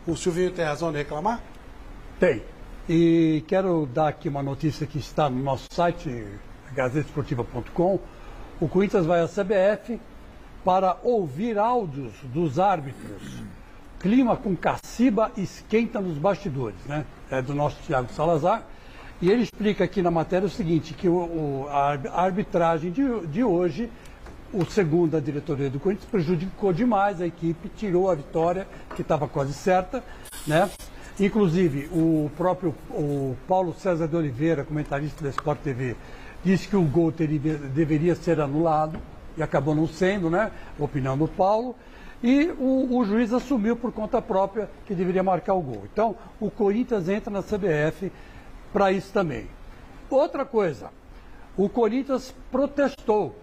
O Silvinho tem razão de reclamar? Tem. E quero dar aqui uma notícia que está no nosso site, gazetesportiva.com. O Corinthians vai à CBF para ouvir áudios dos árbitros. Clima com caciba esquenta nos bastidores, né? É do nosso Thiago Salazar. E ele explica aqui na matéria o seguinte, que a arbitragem de hoje, o segundo da diretoria do Corinthians, prejudicou demais a equipe, tirou a vitória, que estava quase certa, né? Inclusive, o Paulo César de Oliveira, comentarista da Sport TV, disse que o gol deveria ser anulado, e acabou não sendo, né? Opinião do Paulo. E o juiz assumiu por conta própria que deveria marcar o gol. Então, o Corinthians entra na CBF para isso também. Outra coisa, o Corinthians protestou.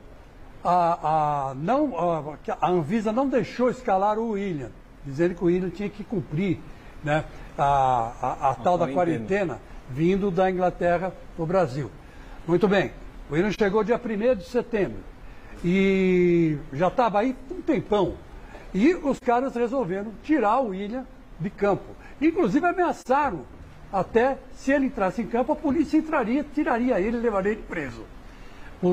A Anvisa não deixou escalar o William, dizendo que o William tinha que cumprir, né, a tal da quarentena vindo da Inglaterra para o Brasil. Muito bem, o William chegou dia 1º de setembro e já estava aí um tempão. E os caras resolveram tirar o William de campo. Inclusive ameaçaram, até se ele entrasse em campo, a polícia tiraria ele e levaria ele preso por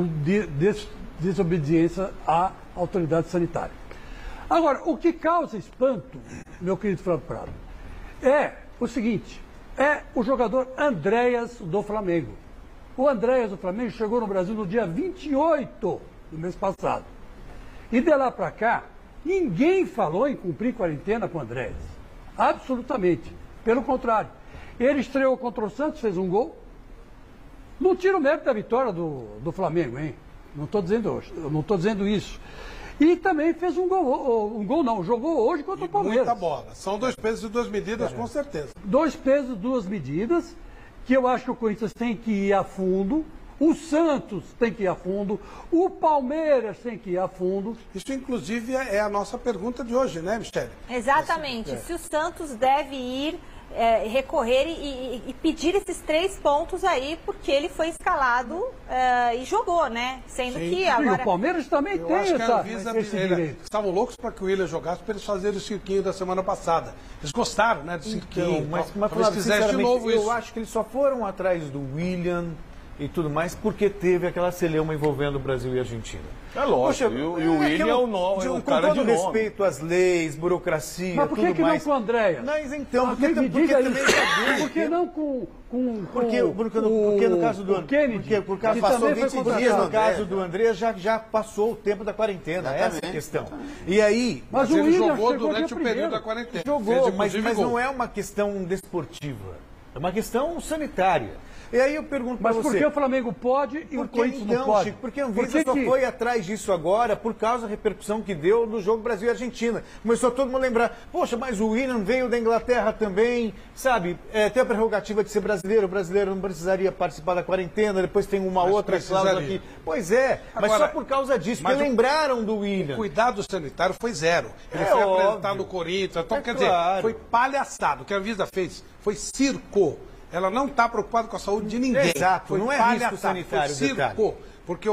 desobediência à autoridade sanitária. Agora, o que causa espanto, meu querido Flávio Prado, é o seguinte, é o jogador Andréas do Flamengo. O Andréas do Flamengo chegou no Brasil no dia 28 do mês passado. E de lá para cá, ninguém falou em cumprir quarentena com o Andréas. Absolutamente. Pelo contrário. Ele estreou contra o Santos, fez um gol. Não tira o mérito da vitória do Flamengo, hein? Não estou dizendo isso. E também fez um gol não, jogou hoje contra o Palmeiras. Muita bola. São 2 pesos e 2 medidas, com certeza. 2 pesos, 2 medidas, que eu acho que o Corinthians tem que ir a fundo. O Santos tem que ir a fundo, o Palmeiras tem que ir a fundo. Isso, inclusive, é a nossa pergunta de hoje, né, Michele? Exatamente. Se o Santos deve ir, recorrer e pedir esses 3 pontos aí, porque ele foi escalado e jogou, né? Sendo Sim. que agora... E o Palmeiras também tem esse direito. Estavam loucos para que o William jogasse, para eles fazerem o cirquinho da semana passada. Eles gostaram, né, do cirquinho. Então, mas Flávio, fizesse de novo eu isso. acho que eles só foram atrás do William e tudo mais porque teve aquela celeuma envolvendo o Brasil e a Argentina. É lógico, e o William é o cara de nome. Com todo respeito nome. às leis, burocracia, mas por que tudo que mais. não com o Andréas? Mas então, Porque também por que não porque no caso do Kennedy, por causa passou 20 dias no caso do André, já passou o tempo da quarentena, essa é a questão. E aí, mas o ele William jogou durante o período da quarentena. jogou, mas não é uma questão desportiva, é uma questão sanitária. E aí eu pergunto para você... Mas por que o Flamengo pode e o Corinthians não pode? Chico, porque a Anvisa só foi atrás disso agora por causa da repercussão que deu no jogo Brasil e Argentina. Começou todo mundo a lembrar, poxa, mas o William veio da Inglaterra também, sabe? Tem a prerrogativa de ser brasileiro, o brasileiro não precisaria participar da quarentena, depois tem uma outra cláusula aqui. Pois é, mas agora, só por causa disso, porque lembraram do William. O cuidado sanitário foi zero. Ele foi apresentado no Corinthians, então, quer dizer, foi palhaçado. O que a Anvisa fez foi circo. Ela não está preocupada com a saúde de ninguém. Exato, foi não é risco sanitário. Foi circo, porque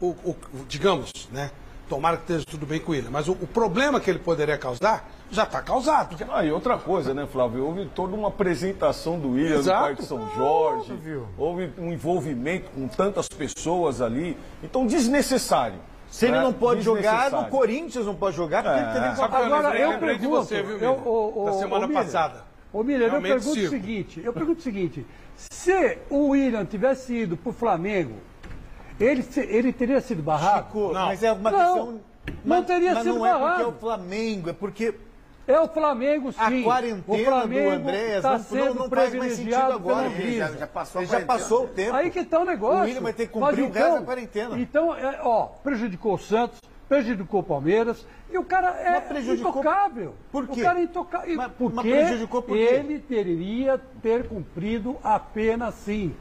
digamos, né, tomara que esteja tudo bem com ele, mas o problema que ele poderia causar, já está causado. E outra coisa, né, Flávio, houve toda uma apresentação do William no Parque São Jorge, houve um envolvimento com tantas pessoas ali, então desnecessário. Se ele não pode jogar, no Corinthians não pode jogar, porque ele teve... Agora, eu lembrei de você, viu, da semana passada. Ô Miller, eu pergunto o seguinte, se o William tivesse ido para o Flamengo, ele teria sido barrado? Chico, não. Mas é uma questão... Não teria sido barrado. Não é porque é o Flamengo, é porque... É o Flamengo, sim. A quarentena do Andréas está sendo privilegiado agora. Ele já passou o tempo. Aí que está o negócio. O William vai ter que cumprir o resto da quarentena. Então, prejudicou o Santos, prejudicou o Palmeiras, e o cara é intocável. Por quê? O cara é intocável. Porque prejudicou por quê? Ele deveria ter cumprido apenas, sim,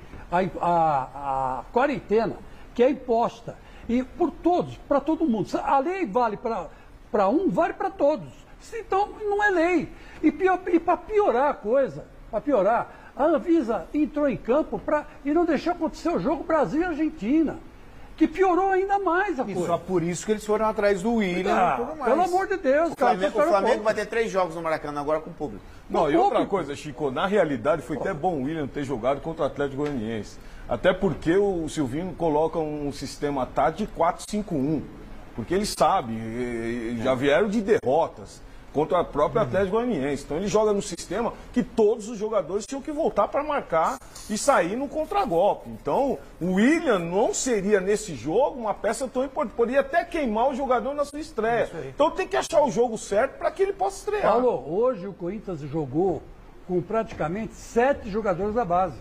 a quarentena, que é imposta. E por todos, para todo mundo. A lei vale para um, vale para todos. Então, não é lei. E para piorar a coisa, a Anvisa entrou em campo e não deixou acontecer o jogo Brasil e Argentina, que piorou ainda mais a coisa. E só por isso que eles foram atrás do William e tudo mais. Pelo amor de Deus, O Flamengo vai ter 3 jogos no Maracanã agora com o público. Não, e outra coisa, Chico, na realidade foi até bom o William ter jogado contra o Atlético Goianiense. Até porque o Silvinho coloca um sistema tático de 4-5-1. Porque ele sabe, já vieram de derrotas contra o próprio Atlético Goianiense. Então ele joga no sistema que todos os jogadores tinham que voltar para marcar e sair no contragolpe. Então o William não seria nesse jogo uma peça tão importante. Poderia até queimar o jogador na sua estreia. Então tem que achar o jogo certo para que ele possa estrear. Paulo, hoje o Corinthians jogou com praticamente 7 jogadores da base.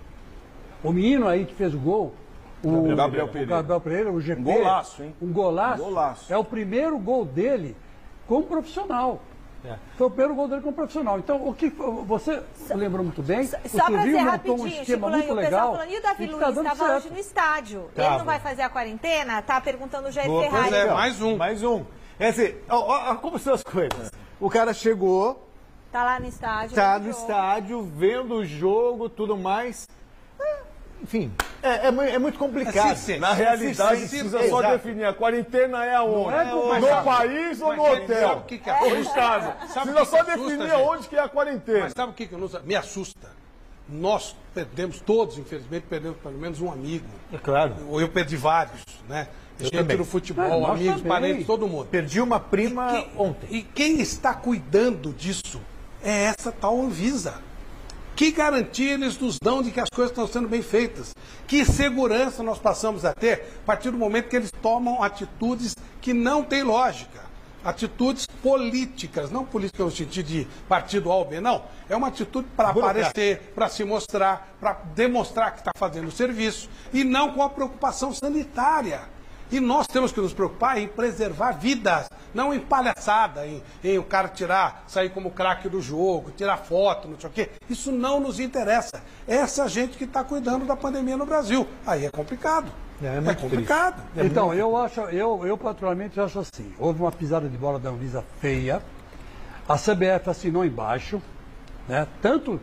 O menino aí que fez o gol, o Gabriel Pereira, o GP. Um golaço, hein? Um golaço. É o primeiro gol dele como profissional. Foi o primeiro gol dele como profissional. Então, o que você lembrou muito bem, só para ser rapidinho, um esquema muito legal. E o Davi Luiz estava hoje no estádio. Ele não vai fazer a quarentena? Tá perguntando o Jair Ferrari. Pois é, mais um. É assim, como são as coisas? O cara chegou... Tá lá no estádio. Tá no estádio, vendo o jogo, tudo mais... Enfim, é muito complicado. Na realidade, precisa só definir. A quarentena é aonde? No país ou no hotel? Sabe o que é? No estado. Precisa só definir aonde que é a quarentena. Mas sabe o que me assusta? Nós perdemos, todos, infelizmente, perdemos pelo menos um amigo. É claro. Ou eu perdi vários, né? Gente no futebol, amigos, parentes, todo mundo. Perdi uma prima ontem. E quem está cuidando disso é essa tal Anvisa. Que garantia eles nos dão de que as coisas estão sendo bem feitas? Que segurança nós passamos a ter a partir do momento que eles tomam atitudes que não têm lógica? Atitudes políticas, não política no sentido de partido A ou B, não. É uma atitude para aparecer, para se mostrar, para demonstrar que está fazendo o serviço e não com a preocupação sanitária. E nós temos que nos preocupar em preservar vidas, não em palhaçada, em o cara sair como craque do jogo, tirar foto, não sei o quê. Isso não nos interessa. Essa gente que está cuidando da pandemia no Brasil. Aí é complicado. É complicado. Então, eu particularmente acho assim, houve uma pisada de bola da Anvisa feia, a CBF assinou embaixo, né? Tanto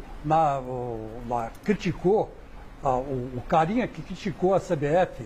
criticou, o carinha que criticou a CBF,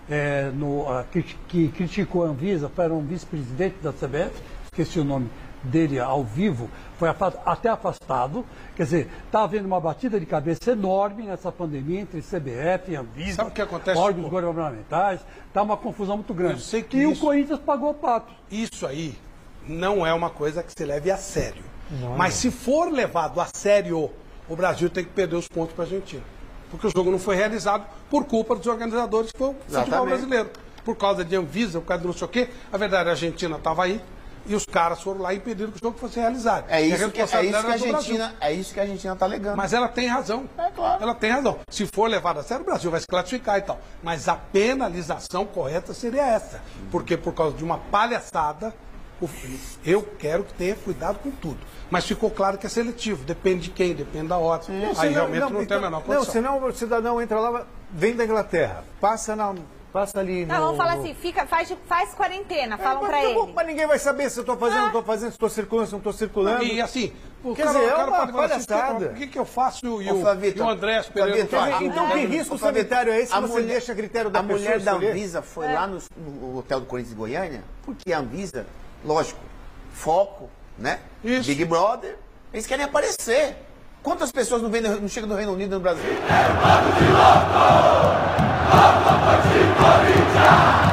que criticou a Anvisa, era um vice-presidente da CBF, esqueci o nome dele ao vivo, foi até afastado. Quer dizer, está havendo uma batida de cabeça enorme nessa pandemia entre CBF e Anvisa, sabe o que acontece, órgãos governamentais, está uma confusão muito grande. Eu sei que e o Corinthians pagou o pato. Isso aí não é uma coisa que se leve a sério. Mas se for levado a sério, o Brasil tem que perder os pontos para a Argentina. Porque o jogo não foi realizado por culpa dos organizadores, que foi o futebol brasileiro. Por causa de Anvisa, por causa de não sei o quê. A verdade, a Argentina estava aí e os caras foram lá e impediram que o jogo fosse realizado. É isso que a Argentina está alegando. Mas ela tem razão. É claro. Ela tem razão. Se for levado a sério, o Brasil vai se classificar e tal. Mas a penalização correta seria essa. Porque por causa de uma palhaçada, eu quero que tenha cuidado com tudo. Mas ficou claro que é seletivo, depende de quem, depende da hora. Aí realmente não tem a menor condição. Não, senão o cidadão entra lá, vem da Inglaterra, passa ali no... Não, vamos falar assim, faz quarentena, falam pra ele. Mas ninguém vai saber se eu estou fazendo, não estou fazendo, se estou circulando, se não estou circulando. E assim, o Quer dizer, cara uma pode falar assim, palhaçada. o que eu faço e o André Pereira não faz? Então que risco sanitário é esse se você deixa a critério da pessoa? A mulher da Anvisa foi lá no hotel do Corinthians de Goiânia, porque a Anvisa, lógico, foco, né? Isso. Big Brother, eles querem aparecer. Quantas pessoas não chegam no Reino Unido e no Brasil?